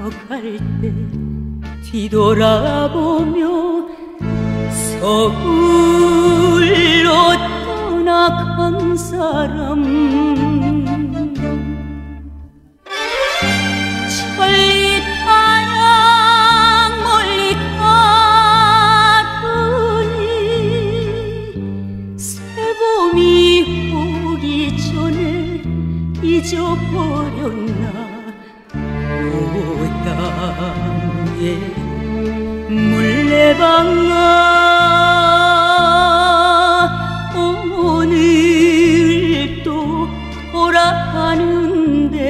갈 때 뒤돌아보며 서울로 떠나간 사람 천리 타양 멀리 가더니 새봄이 오기 전에 잊어버렸나 고향의 물레방아 오늘 또 돌아가는데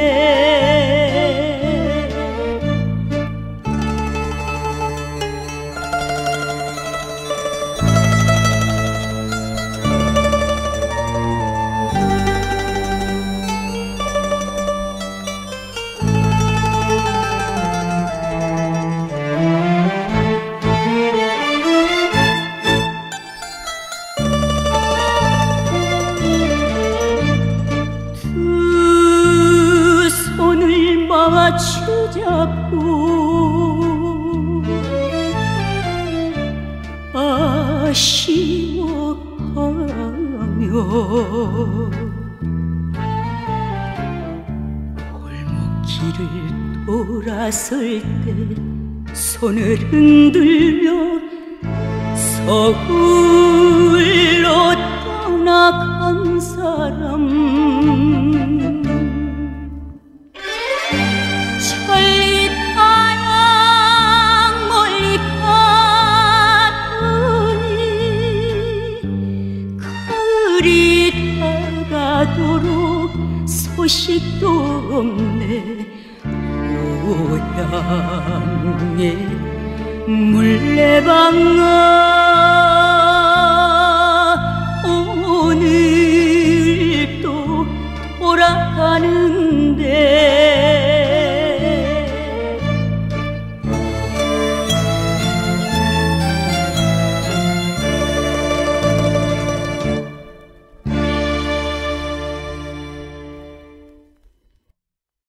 마주 잡고 아쉬워하며 골목길을 돌아설 때 손을 흔들며 서울로 떠나간 사람 천리 타양 멀리 가더니 가을이 다가도록 소식도 없네 고향의 물레방아